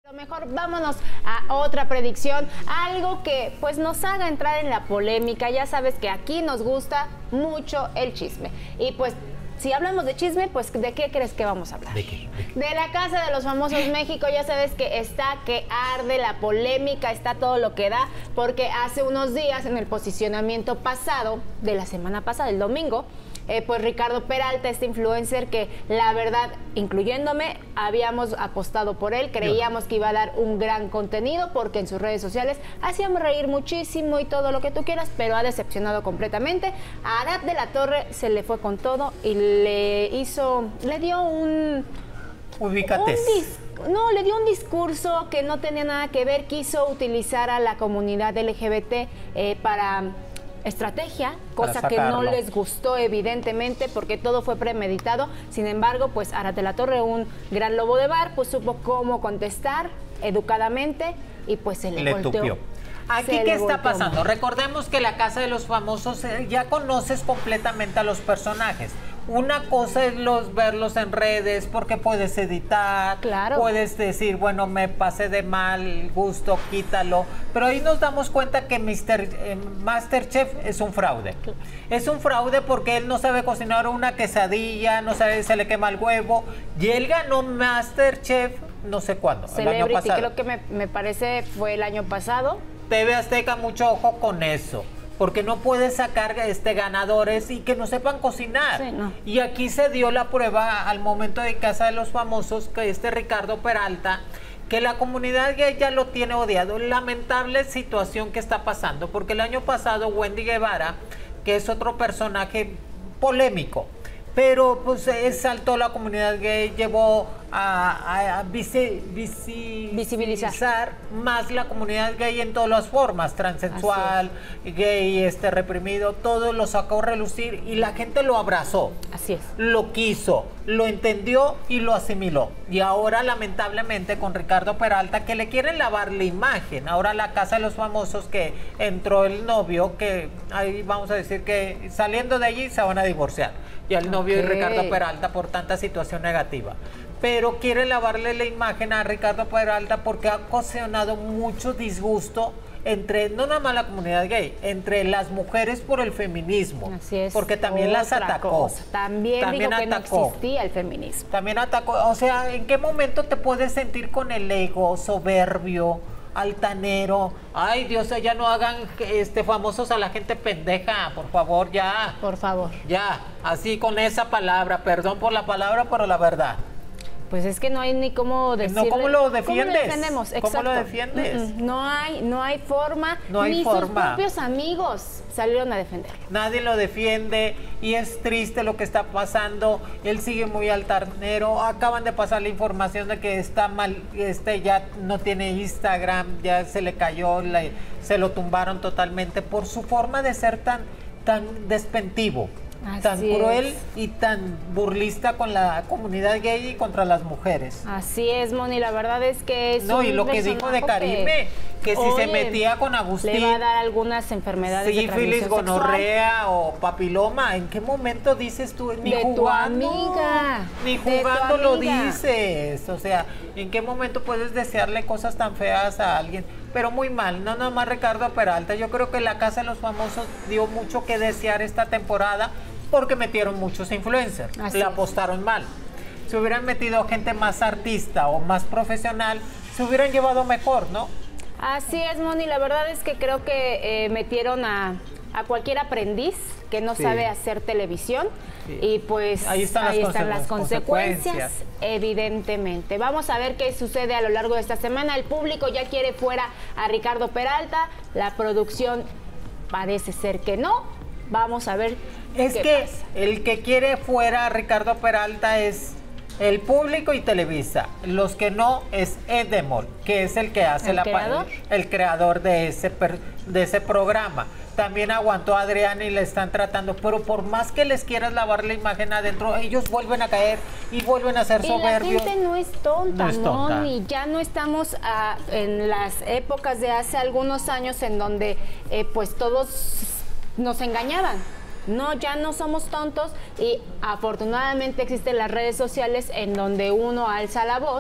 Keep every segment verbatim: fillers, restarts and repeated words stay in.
Mejor vámonos a otra predicción, algo que pues nos haga entrar en la polémica. Ya sabes que aquí nos gusta mucho el chisme. Y pues si hablamos de chisme, pues ¿de qué crees que vamos a hablar? ¿De qué? ¿De qué? De la Casa de los Famosos México. Ya sabes que está que arde la polémica, está todo lo que da, porque hace unos días en el posicionamiento pasado, de la semana pasada, el domingo, Eh, pues Ricardo Peralta, este influencer que la verdad, incluyéndome, habíamos apostado por él, creíamos que iba a dar un gran contenido porque en sus redes sociales hacíamos reír muchísimo y todo lo que tú quieras, pero ha decepcionado completamente. A Arad de la Torre se le fue con todo y le hizo, le dio un... Ubícates. Un no, le dio un discurso que no tenía nada que ver, quiso utilizar a la comunidad L G B T eh, para... estrategia, cosa que no les gustó evidentemente porque todo fue premeditado. Sin embargo, pues Arad de la Torre, un gran lobo de bar, pues supo cómo contestar educadamente y pues se le, le volteó. tupió. Aquí, Se ¿qué le está volteó pasando? mal. Recordemos que la Casa de los Famosos eh, ya conoces completamente a los personajes. Una cosa es los verlos en redes porque puedes editar, claro. Puedes decir, bueno, me pasé de mal gusto, quítalo. Pero ahí nos damos cuenta que mister eh, MasterChef es un fraude. Claro. Es un fraude porque él no sabe cocinar una quesadilla, no sabe, se le quema el huevo. Y él ganó MasterChef no sé cuándo, el año pasado. Creo que me, me parece fue el año pasado. T V Azteca, mucho ojo con eso, porque no puedes sacar este ganadores y que no sepan cocinar. Sí, no. Y aquí se dio la prueba al momento de Casa de los Famosos, que este Ricardo Peralta, que la comunidad gay ya lo tiene odiado. Lamentable situación que está pasando, porque el año pasado Wendy Guevara, que es otro personaje polémico, pero pues saltó la comunidad gay, llevó a, a, a visi, visi, visibilizar. visibilizar más la comunidad gay en todas las formas, transexual, gay, este reprimido, todo lo sacó a relucir y la gente lo abrazó. Así es. Lo quiso, lo entendió y lo asimiló. Y ahora lamentablemente con Ricardo Peralta, que le quieren lavar la imagen. Ahora la Casa de los Famosos, que entró el novio, que ahí vamos a decir que saliendo de allí se van a divorciar. Y al novio Okay. y Ricardo Peralta por tanta situación negativa. Pero quiere lavarle la imagen a Ricardo Peralta porque ha ocasionado mucho disgusto entre, no nada más la comunidad gay, entre las mujeres por el feminismo. Así es. Porque también Otra las atacó. Cosa. También, también digo que atacó. no existía el feminismo. También atacó. O sea, ¿en qué momento te puedes sentir con el ego soberbio, altanero? Ay, Dios, ya no hagan este famosos a la gente pendeja, por favor, ya. Por favor. Ya, así con esa palabra, perdón por la palabra, pero la verdad. Pues es que no hay ni cómo decirle. No, ¿cómo lo defiendes? ¿Cómo lo defendemos? Exacto. ¿Cómo lo defiendes? Mm, mm, no hay, no hay forma. No hay ni forma. sus propios amigos salieron a defenderlo. Nadie lo defiende y es triste lo que está pasando. Él sigue muy altanero. Acaban de pasar la información de que está mal, este ya no tiene Instagram, ya se le cayó, le, se lo tumbaron totalmente por su forma de ser tan, tan despectivo. Así tan cruel es. Y tan burlista con la comunidad gay y contra las mujeres. Así es, Moni, la verdad es que es No, un y lo que dijo de Karime, que, que si oye, se metía con Agustín, le va a dar algunas enfermedades de sífilis, transmisión gonorrea sexual. o papiloma. ¿En qué momento dices tú? Ni De tu jugando, amiga, ni de tu jugando lo amiga. dices. O sea, ¿en qué momento puedes desearle cosas tan feas a alguien? Pero muy mal, no nada más Ricardo Peralta. Yo creo que la Casa de los Famosos dio mucho que desear esta temporada porque metieron muchos influencers, Así le es. apostaron mal. Si hubieran metido gente más artista o más profesional, se hubieran llevado mejor, ¿no? Así es, Moni, la verdad es que creo que eh, metieron a, a cualquier aprendiz que no Sí. sabe hacer televisión Sí. y pues Ahí están las ahí están conse- las consecuencias, consecuencias. evidentemente. Vamos a ver qué sucede a lo largo de esta semana. El público ya quiere fuera a Ricardo Peralta, la producción parece ser que no. Vamos a ver Es qué que pasa. el que quiere fuera a Ricardo Peralta es el público y Televisa. Los que no es Edemol, que es el que hace ¿El la creador? el creador de ese per, de ese programa. También aguantó a Adrián y le están tratando, pero por más que les quieras lavar la imagen adentro, ellos vuelven a caer y vuelven a ser Y soberbios. la gente no es tonta, No es tonta. Moni. Ya no estamos ah, en las épocas de hace algunos años en donde eh, pues todos nos engañaban. No, ya no somos tontos y afortunadamente existen las redes sociales en donde uno alza la voz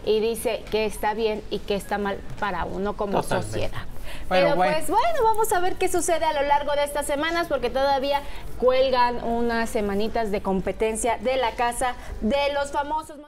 y dice que está bien y que está mal para uno como Totalmente. sociedad. Pero Pero bueno. pues bueno, vamos a ver qué sucede a lo largo de estas semanas, porque todavía cuelgan unas semanitas de competencia de la Casa de los Famosos.